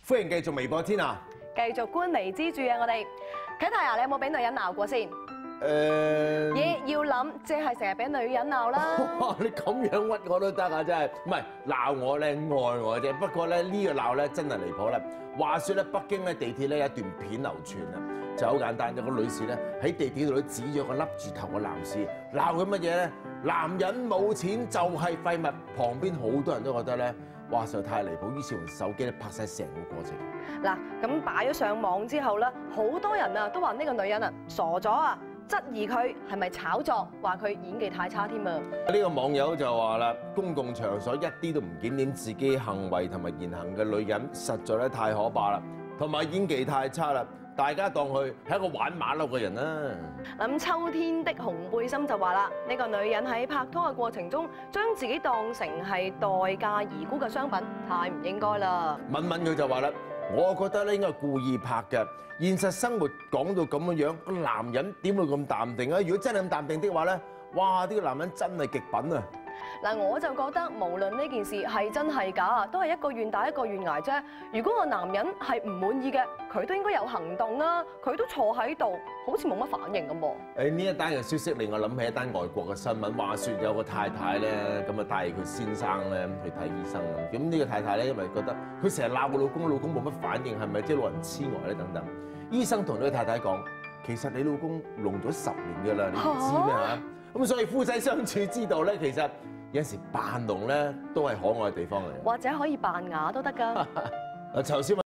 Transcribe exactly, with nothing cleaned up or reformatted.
歡迎繼續微博天啊！ 繼續觀微知著啊！我哋啟泰啊，你有冇俾女人鬧過先？ 誒， 咦，要諗，即係成日俾女人鬧啦。 哇！你咁樣屈我都得啊，真係唔係鬧我咧，愛我啫。不過咧呢個鬧咧真係離譜啦。話說咧，北京咧地鐵咧有一段片流傳啊，就好簡單，有個女士咧喺地鐵度指咗個笠住頭嘅男士，鬧佢乜嘢咧？男人冇錢就係廢物。旁邊好多人都覺得咧，哇！實在太離譜，於是用手機咧拍晒成個過程。 嗱，咁擺咗上網之後咧，好多人啊都話呢個女人啊傻咗啊！質疑佢係咪炒作，話佢演技太差添啊！ 呢個網友就話啦，公共場所一啲都唔檢點自己行為同埋言行嘅女人，實在咧太可怕啦，同埋演技太差啦，大家當佢係一個玩馬騮嘅人啦。 咁秋天的紅背心就話啦，呢個女人喺拍拖嘅過程中，將自己當成係待價而沽嘅商品，太唔應該啦。 敏敏佢就話啦，我覺得咧應該係故意拍嘅。現實生活講到咁樣樣，個男人點會咁淡定啊？如果真係咁淡定的話咧，哇！呢個男人真係極品啊！ 嗱，我就覺得無論呢件事係真係假，都係一個願打一個願挨啫。如果個男人係唔滿意嘅，佢都應該有行動啊！佢都坐喺度，好似冇乜反應咁喎。 誒呢一單嘅消息令我諗起一單外國嘅新聞，話説有個太太咧，咁啊帶佢先生咧去睇醫生啦。咁呢個太太咧，因為覺得佢成日鬧個老公，老公冇乜反應，係咪即係老人痴呆咧等等？醫生同呢個太太講，其實你老公聾咗十年㗎啦，你唔知咩嚇？咁、啊、所以夫妻相處之道咧，其實有陣時扮聾咧都係可愛嘅地方嚟。 或者可以扮啞都得㗎。 嗱，頭先。